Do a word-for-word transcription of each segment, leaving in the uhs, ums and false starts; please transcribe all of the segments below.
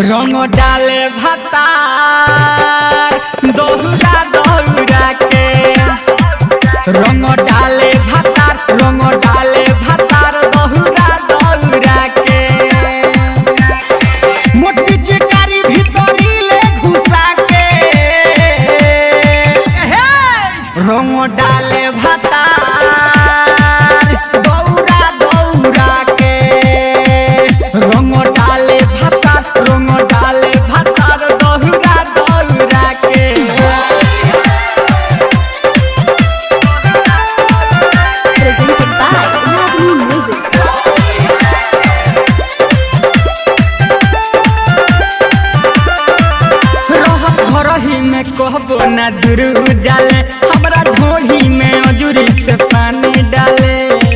रंग डाले भतार दोहरा दोहरा के रंग डाले भतार रंग डाले भतार दोहरा दोहरा के मोटी चिकारी भीतरी ले घुसा के रंग डाले भतार दोहरा दोहरा के रंग डाले भतार रंग डाले भतार दोहरा दोहरा के presented by Ragini Music। घरही में कहबो ना दूर जाले हमरा ढोही में अजूरी से पानी डाले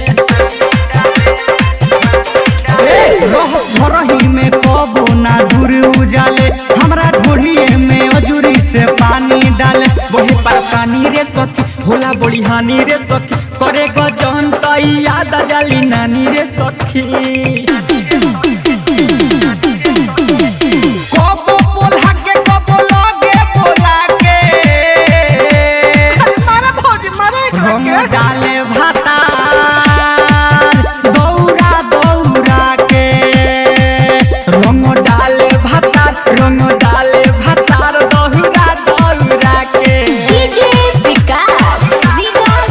घरही में कहबो ना दूर जाले हमरा ढोही में अजूरी से पानी डाले बड़ी परेशानी रे सखी होला बड़ी हानि रे सखी करे गजन तई याद जाली नानी रे सखी डाले भतार दौरा दौरा के रंग डाले भतार रंग डाले भतार दौरा दौरा के डीजे विकास विकास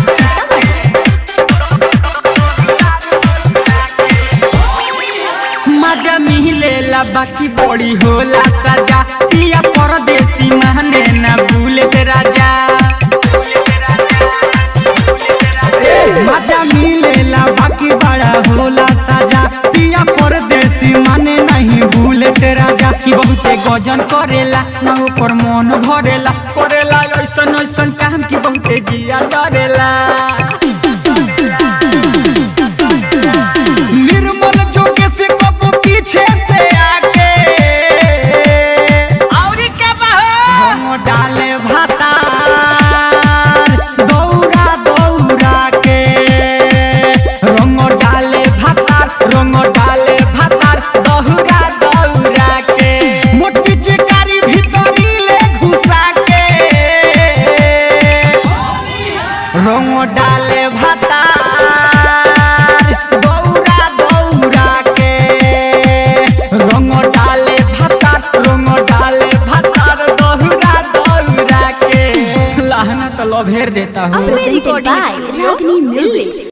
मजा मिलेला बाकी बड़ी होला सजा पिया परदेसी माने ना भूले राजा मजा मिलेला बाकी बड़ा होला साजा पिया परदेसी माने नहीं भूले राजा की बहुते गजन करेला ना ऊपर मन भरेला करेला ऐसन ऐसन काम की बहुते जिया डरेला निर्मल जोगे से कबो पीछे से आके और क्या हम डाले भतार दौरा दौरा के रंग डाले भतार रंग डाले भतार दौरा दौरा के मोटी चिकारी भीतरी ले घुसा के रंग डाले भतार दौरा दौरा के रंग डाले भतार रंग डाले भतार दौरा दौरा के लाहना तो लभेर देता हूँ presented by Ragini Music।